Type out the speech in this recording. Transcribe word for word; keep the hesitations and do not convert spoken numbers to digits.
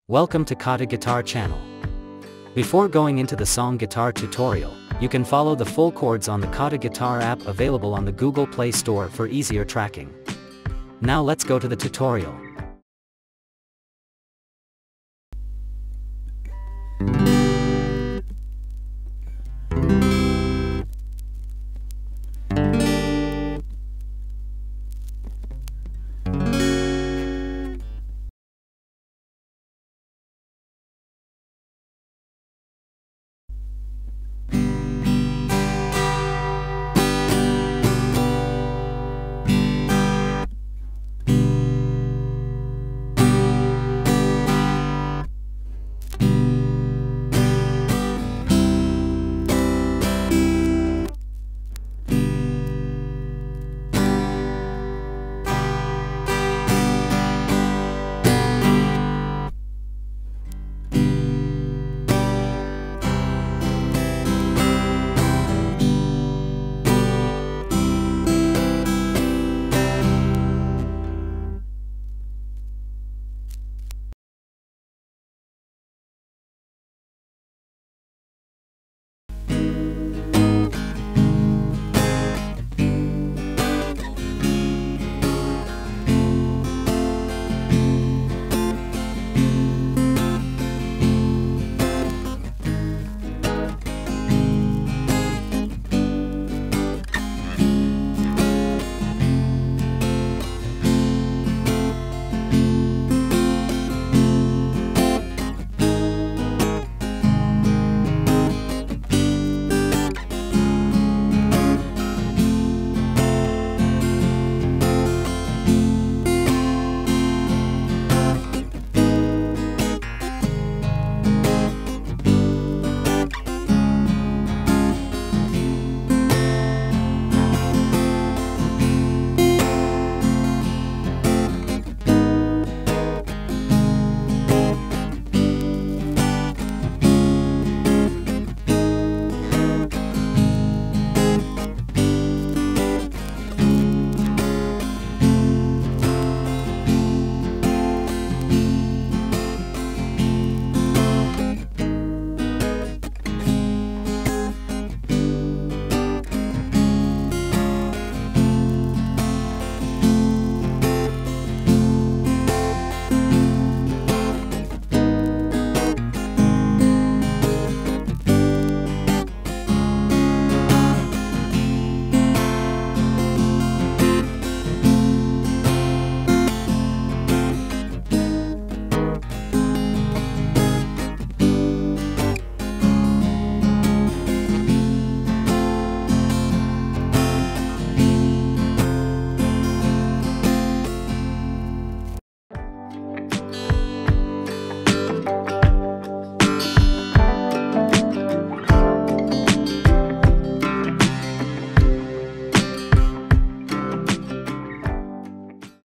Welcome to KhaTo Guitar channel. Before going into the song guitar tutorial, you can follow the full chords on the KhaTo Guitar app available on the Google Play Store for easier tracking. Now let's go to the tutorial.